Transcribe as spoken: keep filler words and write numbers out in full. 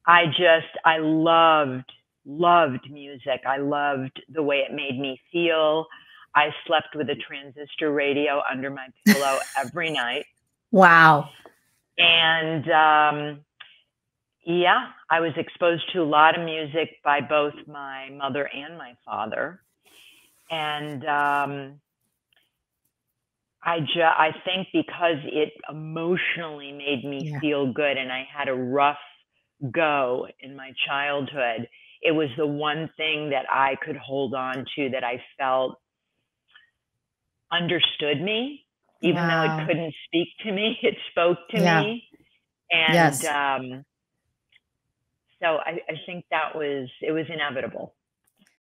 I just, I loved, loved music. I loved the way it made me feel. I slept with a transistor radio under my pillow every night. Wow. And um, yeah, I was exposed to a lot of music by both my mother and my father. And um, I, ju- I think because it emotionally made me Yeah. feel good and I had a rough go in my childhood, it was the one thing that I could hold on to that I felt understood me, even though it Wow. couldn't speak to me, it spoke to Yeah. me. And Yes. um, so I, I think that was, it was inevitable.